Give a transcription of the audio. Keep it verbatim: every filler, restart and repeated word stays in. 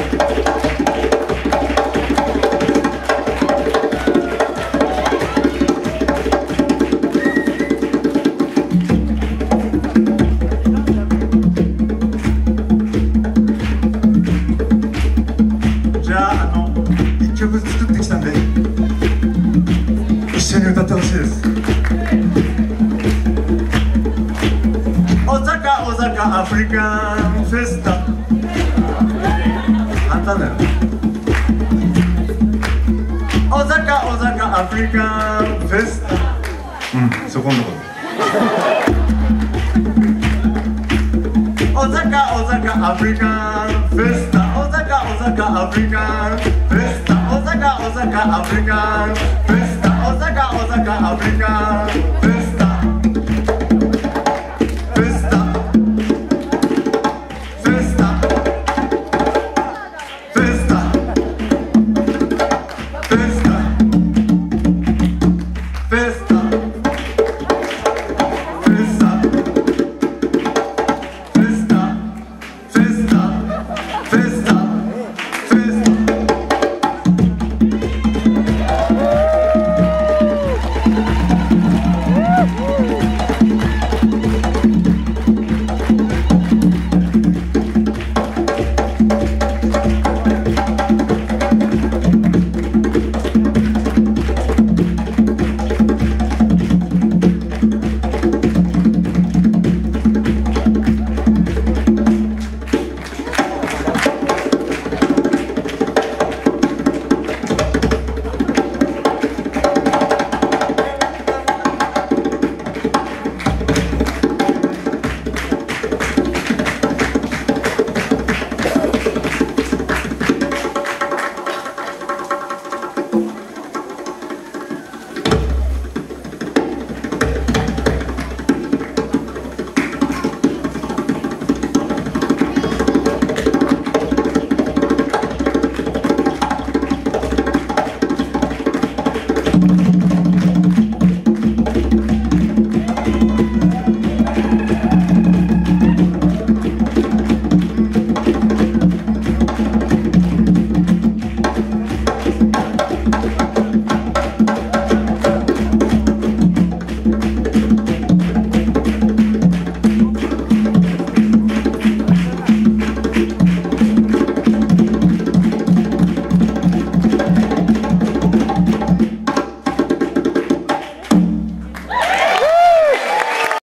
曲作ってきたんで一緒に歌ってほしいです。大阪大阪アフリカンフェスタ、簡単だよ。大阪大阪アフリカンフェスタ、うん、そこのとこ大阪大阪アフリカンフェスタ、大阪大阪アフリカンフェスタ、大阪大阪アフリカンフェスタ、大阪大阪アフリカンフェスタ。